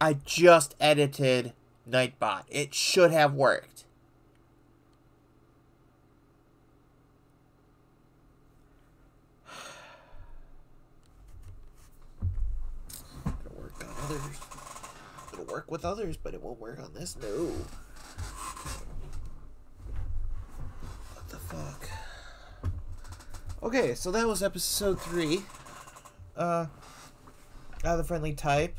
I just edited Nightbot. It should have worked. It'll work on others. It'll work with others, but it won't work on this. No. What the fuck? Okay, so that was episode 3. Out of the friendly type.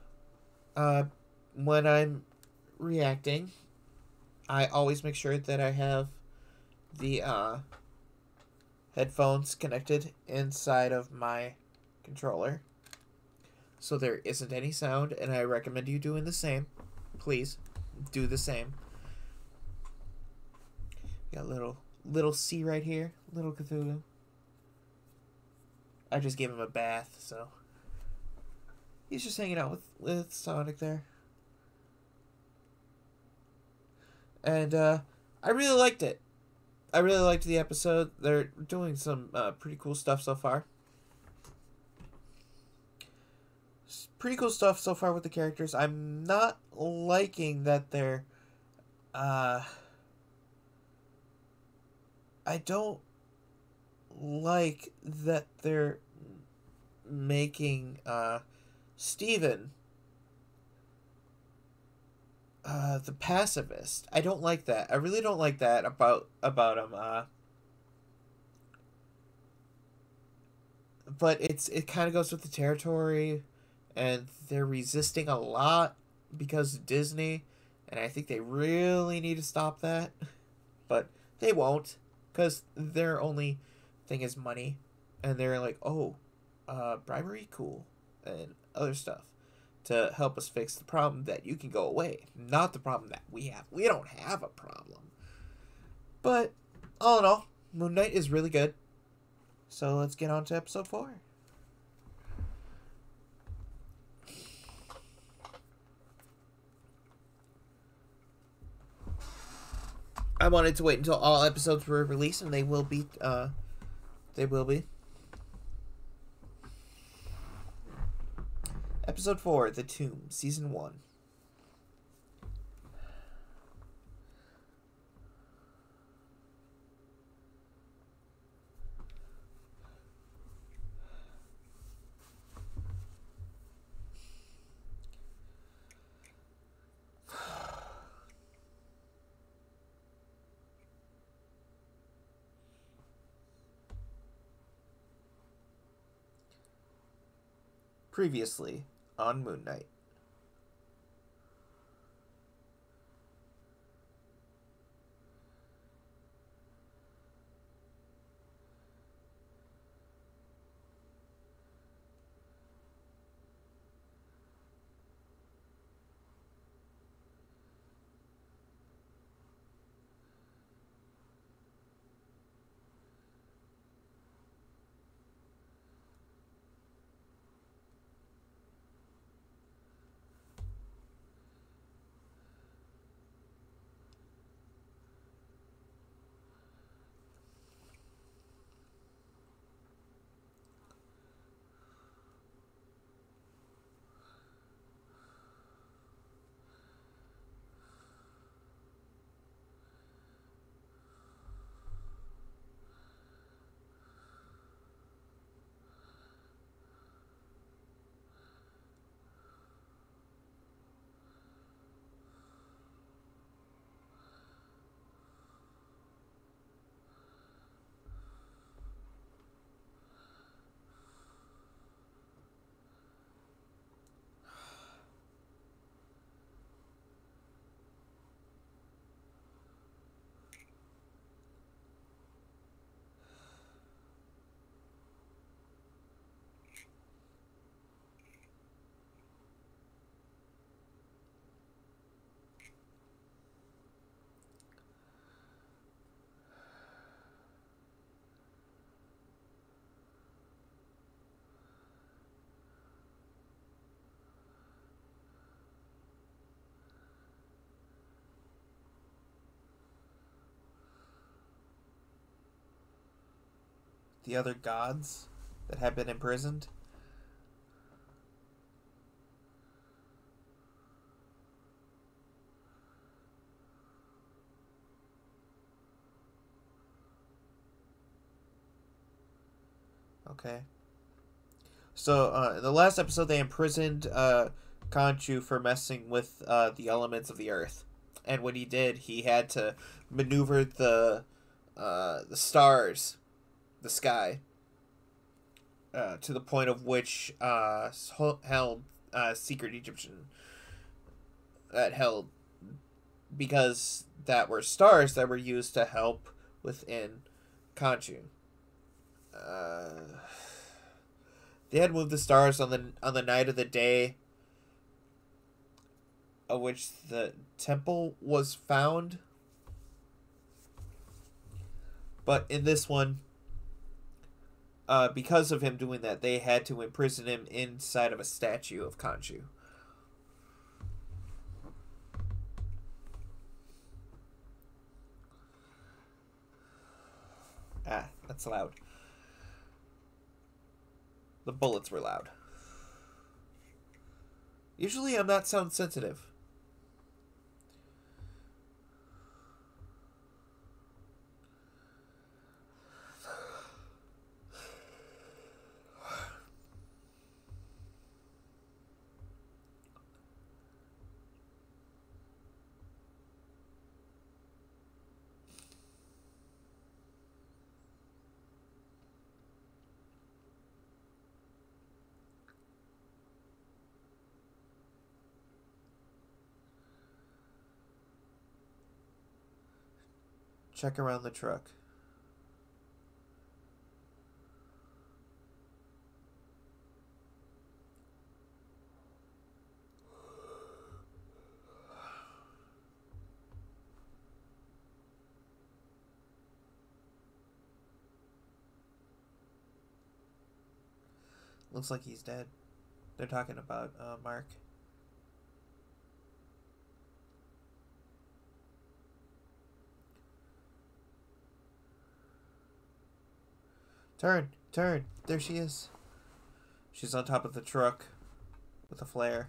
When I'm reacting, I always make sure that I have the headphones connected inside of my controller, so there isn't any sound, and I recommend you doing the same. Please do the same. Got little C right here, little Cthulhu. I just gave him a bath, so he's just hanging out with Sonic there. And I really liked it. I really liked the episode. They're doing some pretty cool stuff so far. Pretty cool stuff so far with the characters. I'm not liking that they're... I don't like that they're making Steven the pacifist. I don't like that. I really don't like that about him. But it kind of goes with the territory, and they're resisting a lot because of Disney, and I think they really need to stop that. But they won't, because their only thing is money, and they're like, oh, bribery, cool, and other stuff to help us fix the problem that you can go away, not the problem that we have. We don't have a problem. But all in all, Moon Knight is really good. So let's get on to episode 4. I wanted to wait until all episodes were released, and they will be. Episode 4, The Tomb, Season 1. Previously on Moon Knight. The other gods that have been imprisoned. Okay. So, in the last episode, they imprisoned Khonshu for messing with the elements of the earth. And when he did, he had to maneuver the stars, the sky, to the point of which held secret Egyptian that held, because that were stars that were used to help within Khonshu. They had moved the stars on the night of the day of which the temple was found. But in this one, because of him doing that, they had to imprison him inside of a statue of Khonshu. Ah, that's loud. The bullets were loud. Usually I'm not sound sensitive. Check around the truck. Looks like he's dead. They're talking about Mark. Turn! Turn! There she is. She's on top of the truck with a flare.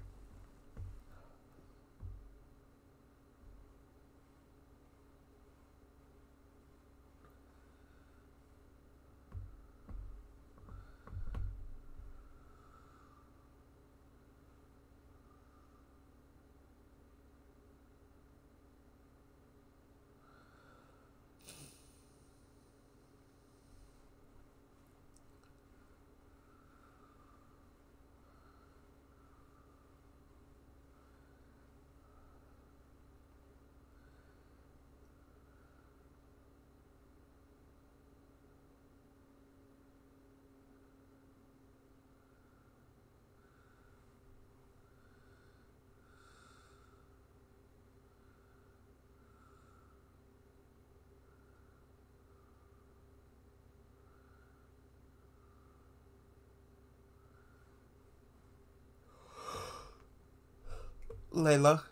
Layla.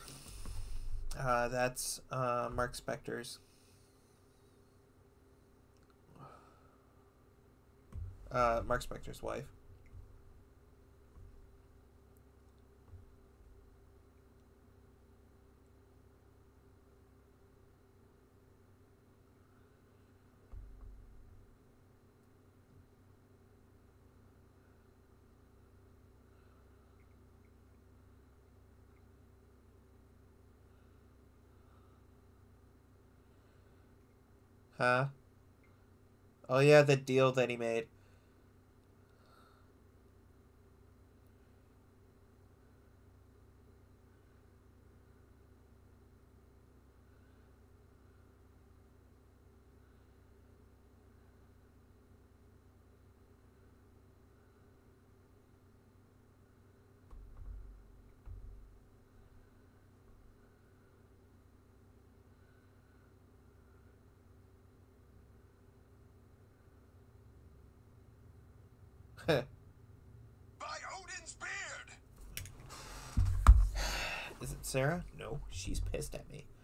That's Mark Spector's. Mark Spector's wife. Huh? Oh yeah, the deal that he made. By Odin's beard! Is it Sarah? No, she's pissed at me.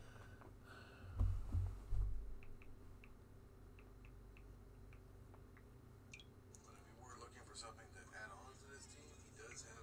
We're looking for something to add on to this team. He does have.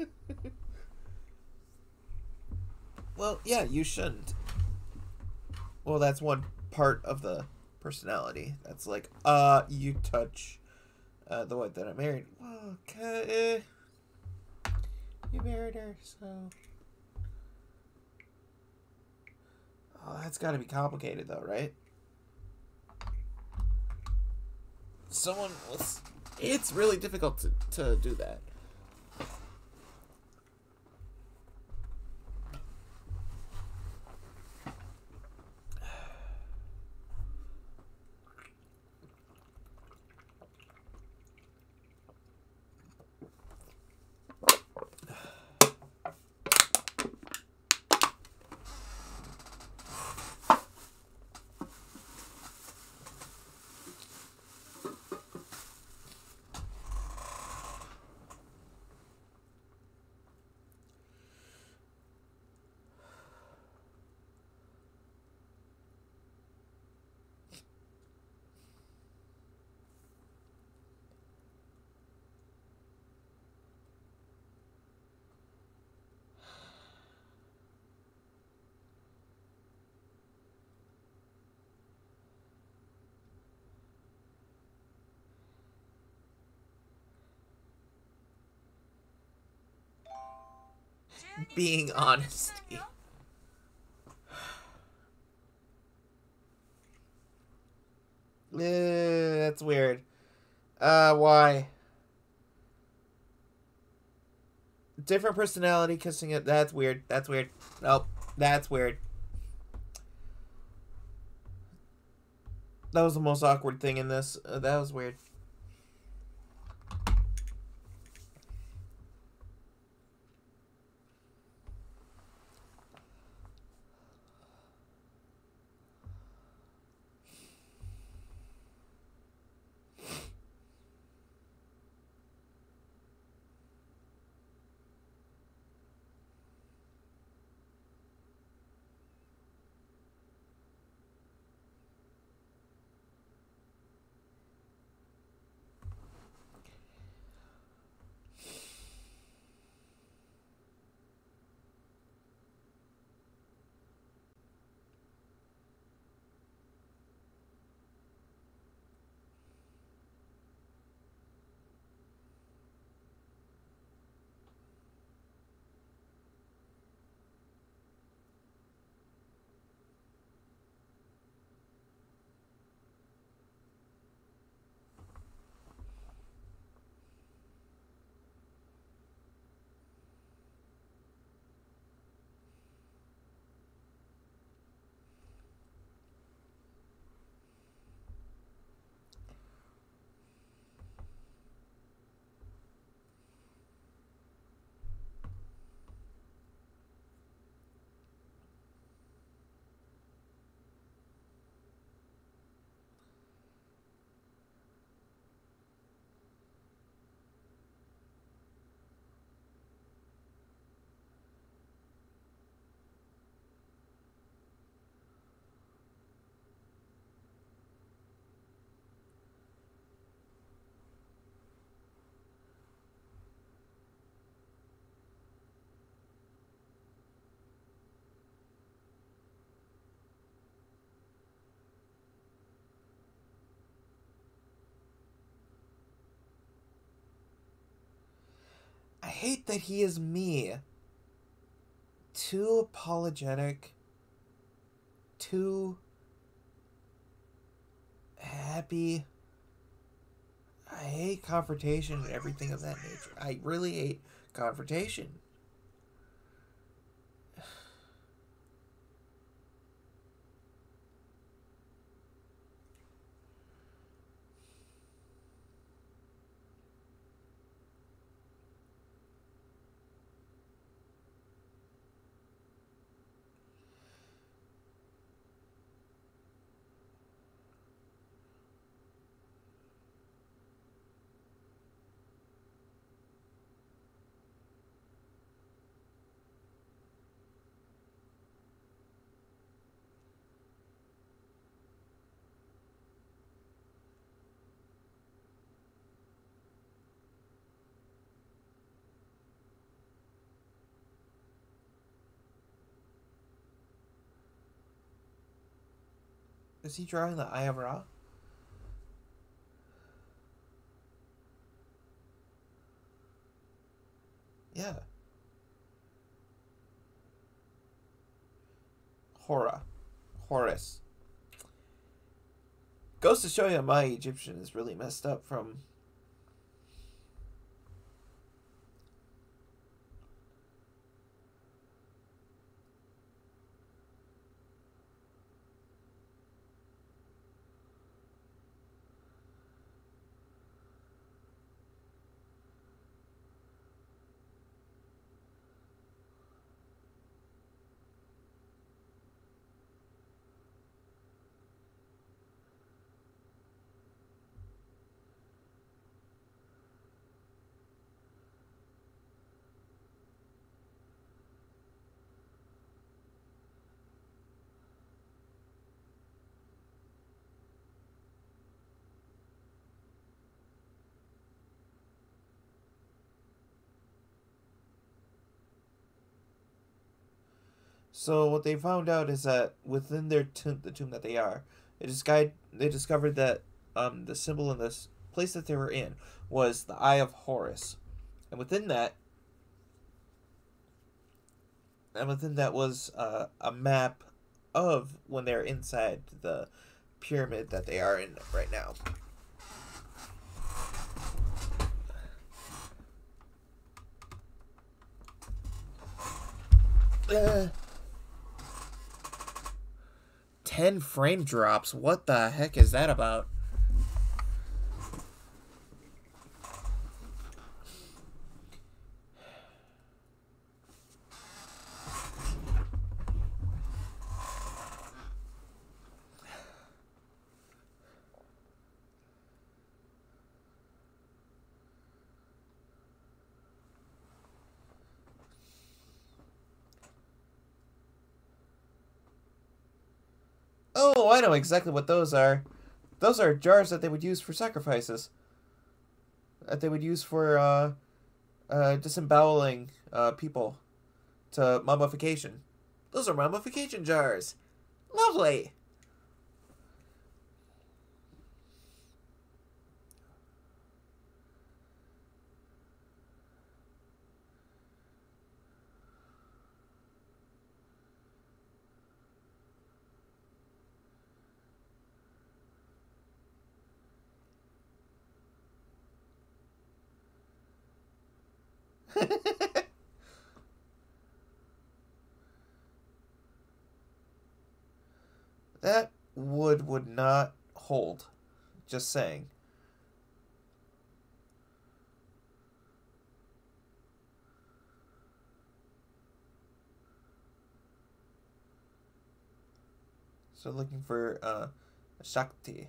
Well, yeah, you shouldn't. Well, that's one part of the personality. That's like, you touch the one that I married. Well, you married her, so. Oh, that's got to be complicated, though, right? Someone was. It's really difficult to do that. Being honesty. That's weird. Why? Different personality kissing it. That's weird. That's weird. Nope. That's weird. That was the most awkward thing in this. That was weird. I hate that he is me. Too apologetic. Too happy. I hate confrontation and everything of that nature. I really hate confrontation. Is he drawing the Eye of Ra? Yeah. Horus. Goes to show you my Egyptian is really messed up from... So what they found out is that within their tomb, the tomb that they are, they discovered that the symbol in this place that they were in was the Eye of Horus, and within that was a map of when they're inside the pyramid that they are in right now. Uh, 10 frame drops. What the heck is that about? Oh, I know exactly what those are. Those are jars that they would use for sacrifices. That they would use for disemboweling people to mummification. Those are mummification jars. Lovely. That would not hold. Just saying. So looking for Shakti.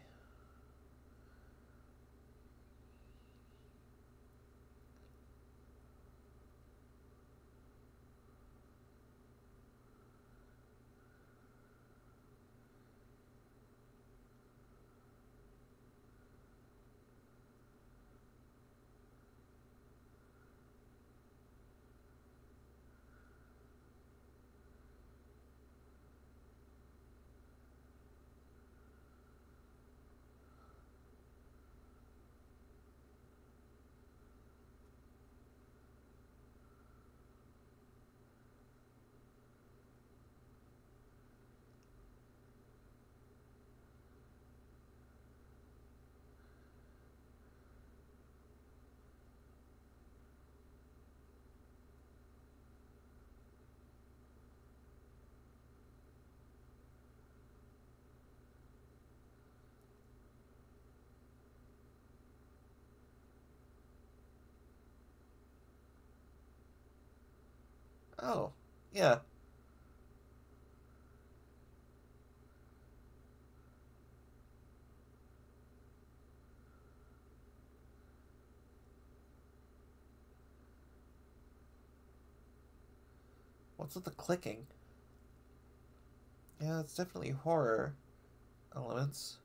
Oh, yeah. What's with the clicking? Yeah, it's definitely horror elements.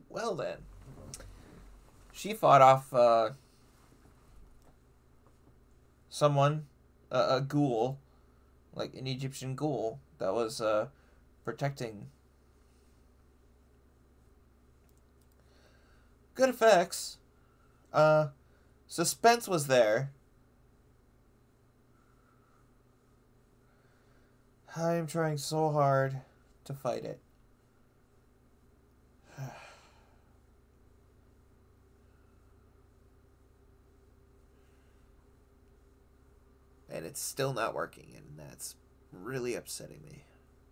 Well then, she fought off someone, a ghoul, like an Egyptian ghoul that was protecting. Good effects. Suspense was there. I'm trying so hard to fight it. And it's still not working, and that's really upsetting me.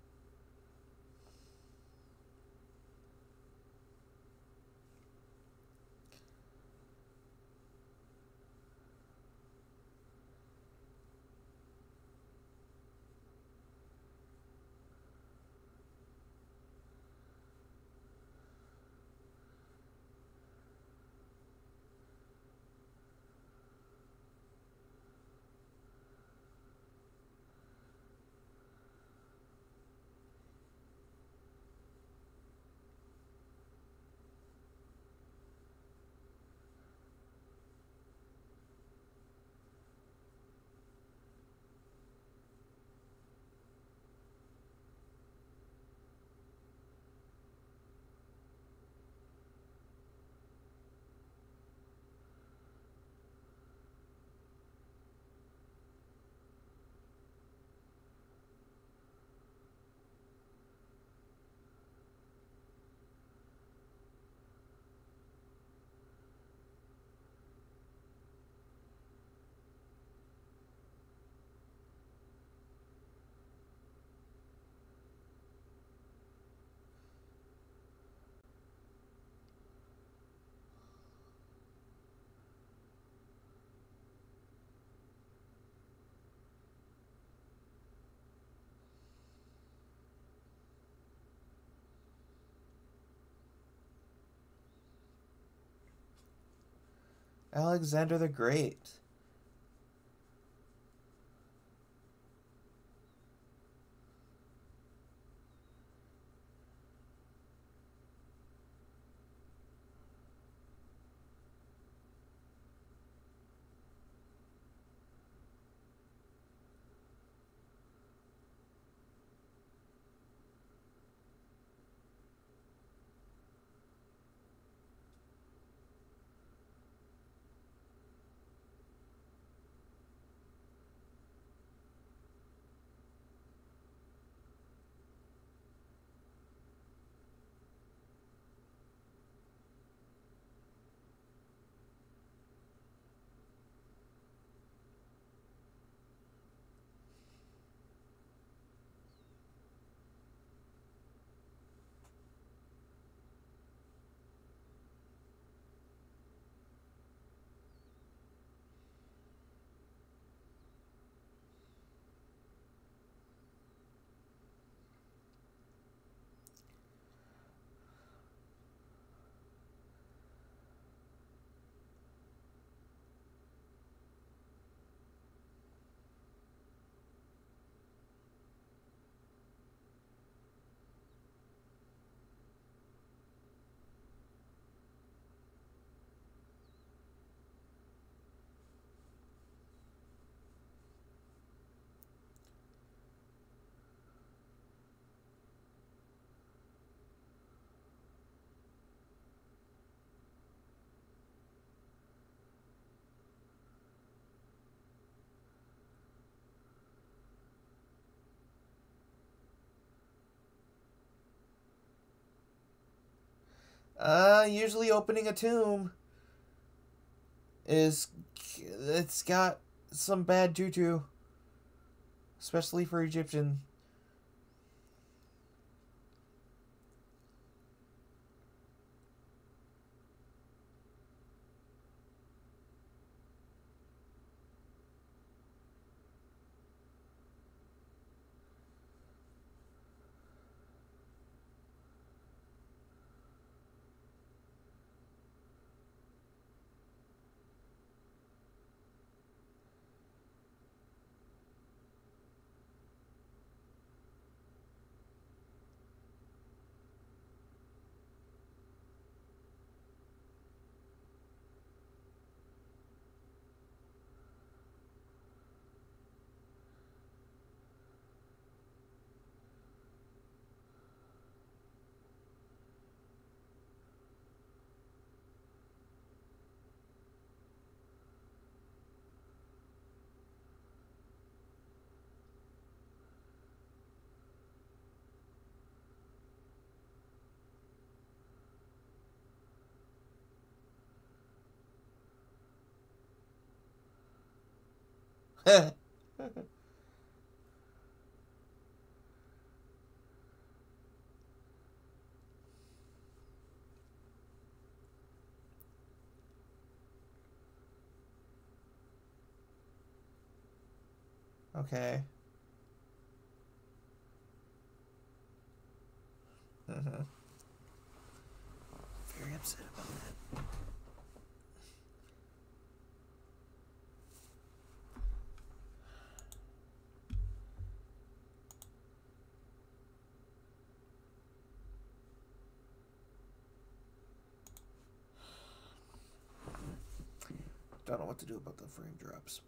Alexander the Great. Usually opening a tomb it's got some bad juju, especially for Egyptian. Okay. Mm-hmm. Very upset about that. Don't know what to do about the frame drops.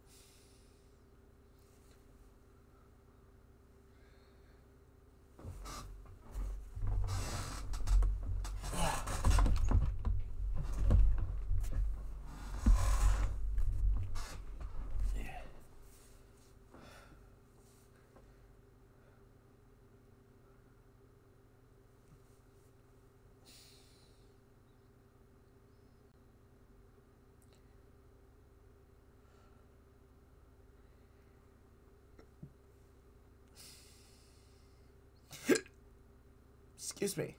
Excuse me.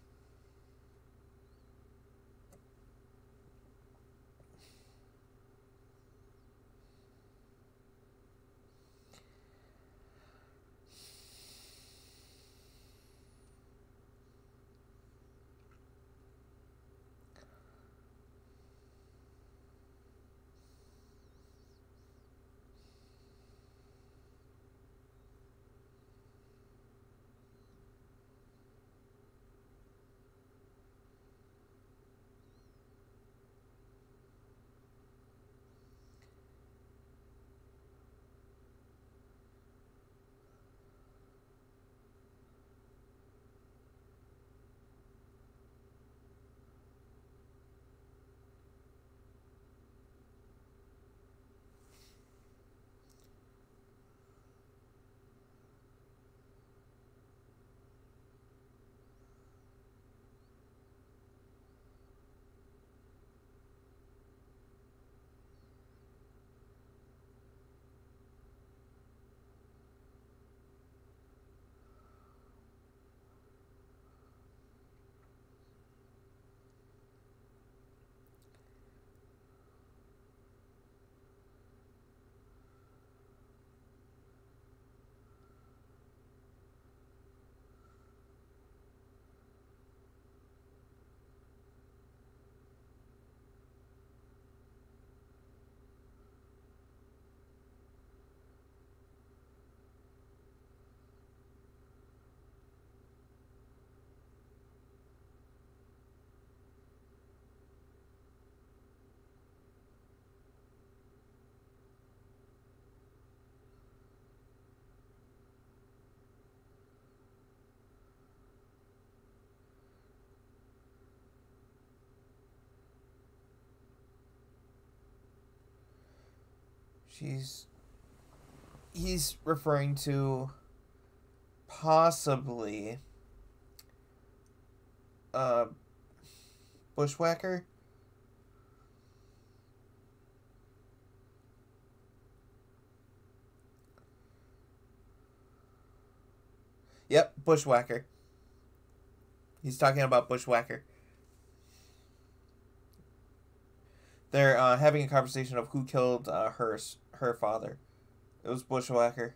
He's referring to possibly bushwhacker. Yep, bushwhacker. He's talking about bushwhacker. They're having a conversation of who killed her father. It was bushwhacker.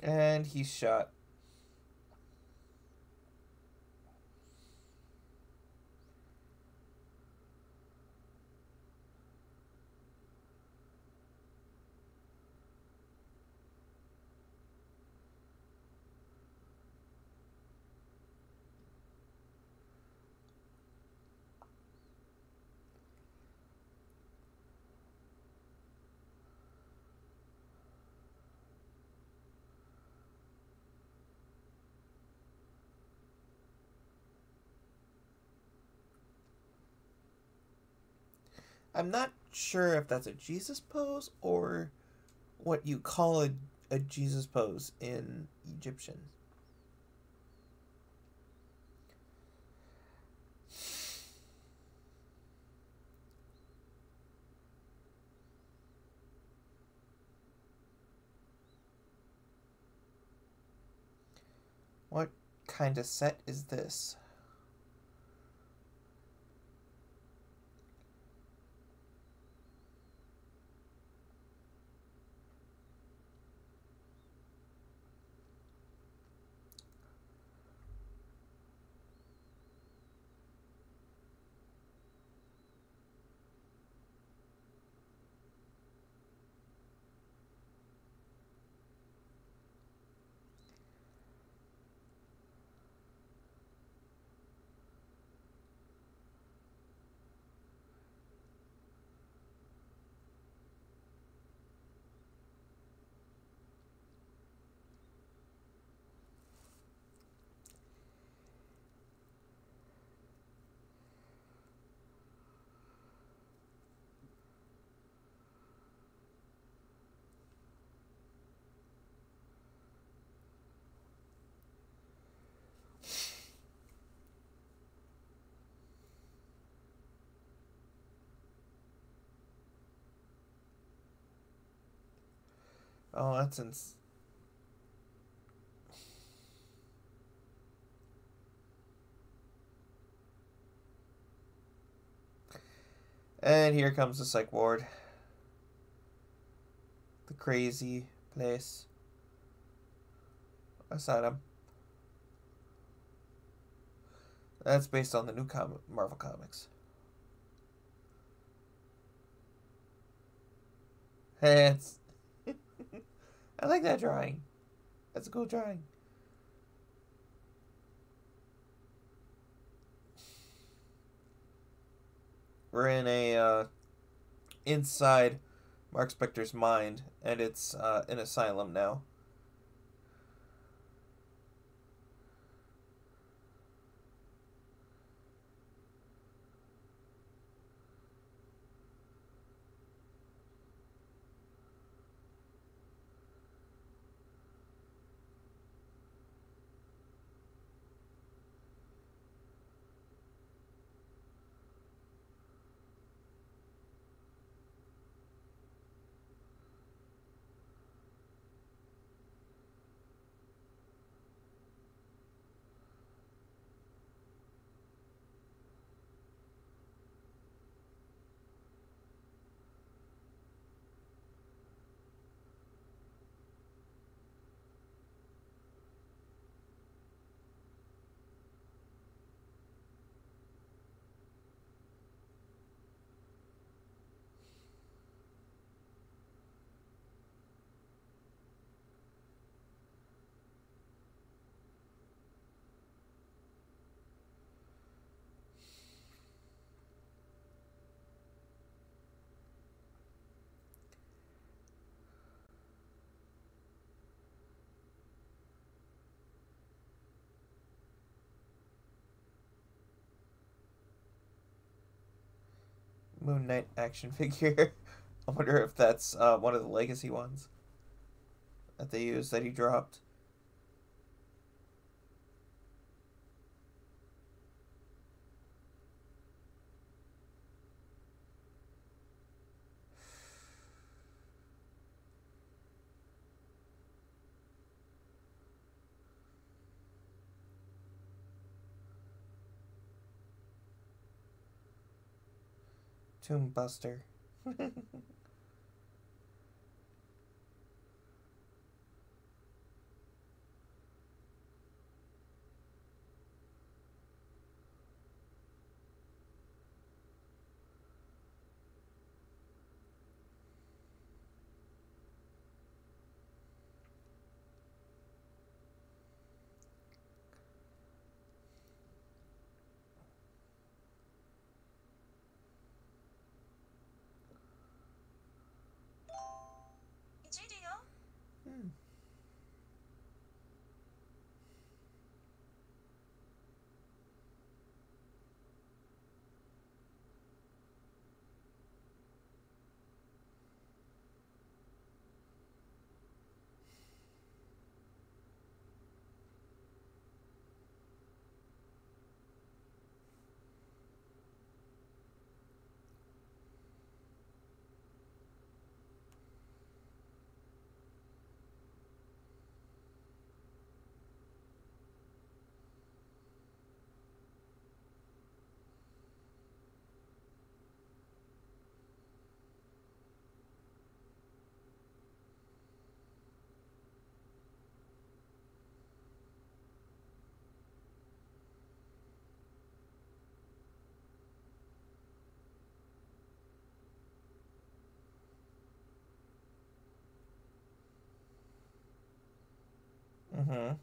And he's shot. I'm not sure if that's a Jesus pose or what you call a Jesus pose in Egyptian. What kind of set is this? Oh, that's And here comes the psych ward. The crazy place. Asylum. That's based on the new Marvel comics. Hey, it's I like that drawing. That's a cool drawing. We're in a inside Mark Spector's mind, and it's an asylum now. Moon Knight action figure. I wonder if that's one of the legacy ones that they used that he dropped. Tomb Buster. Mm-hmm.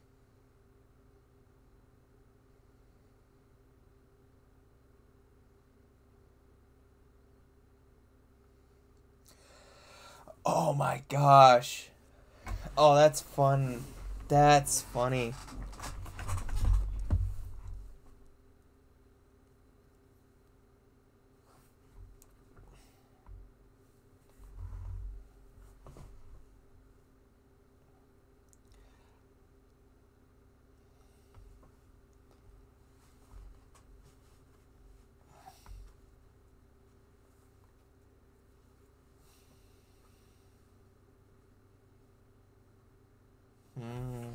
Oh my gosh. Oh, that's fun. That's funny. Mm.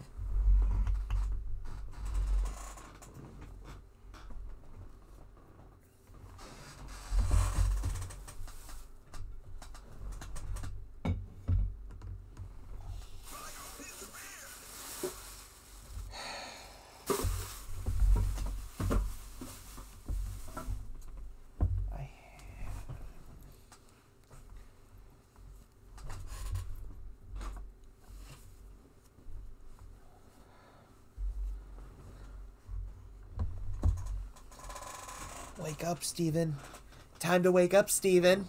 Wake up, Steven. Time to wake up, Steven.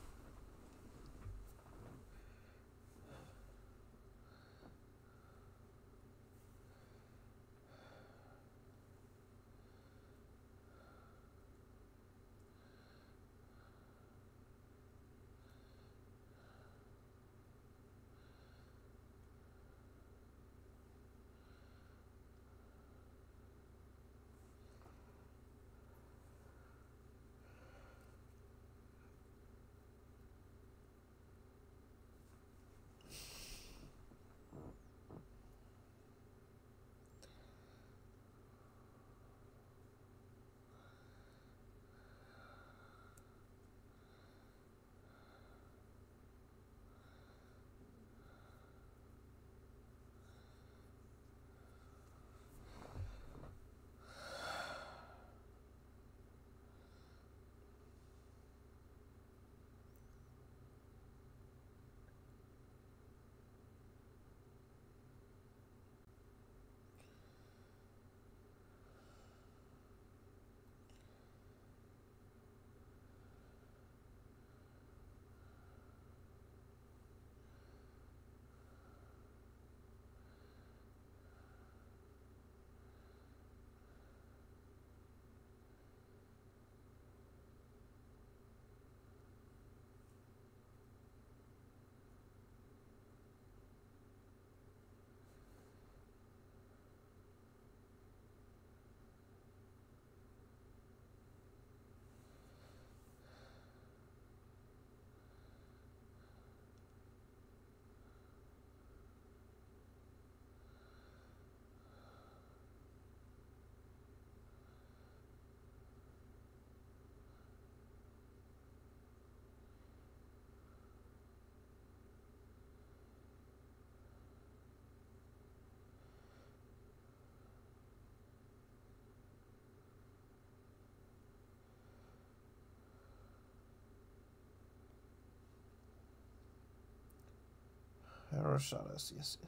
Yes.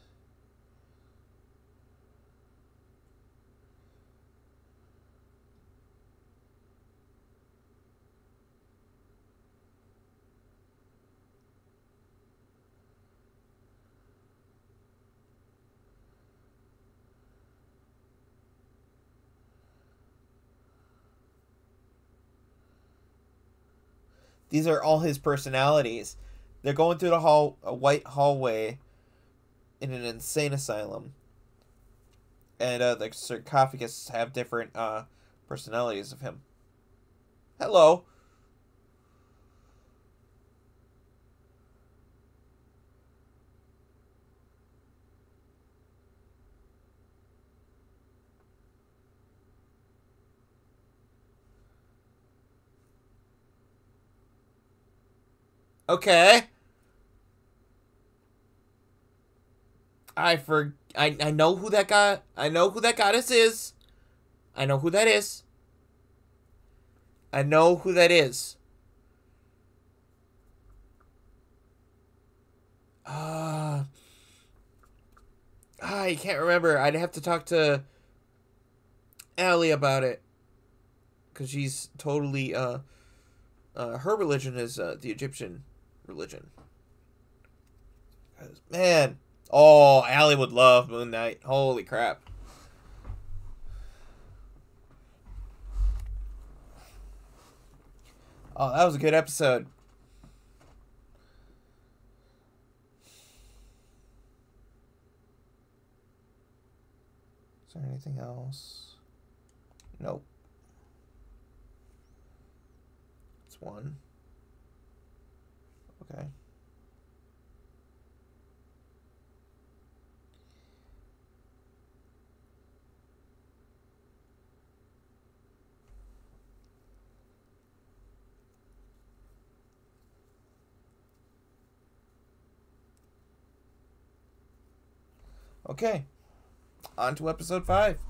These are all his personalities. They're going through a white hallway in an insane asylum, and the sarcophagus have different personalities of him. Hello. Okay. I know who that guy. I know who that goddess is. I know who that is. I know who that is. I can't remember. I'd have to talk to Allie about it. Because she's totally, her religion is the Egyptian religion. Man. Oh, Allie would love Moon Knight. Holy crap. Oh, that was a good episode. Is there anything else? Nope. It's one. Okay. Okay. On to episode 5.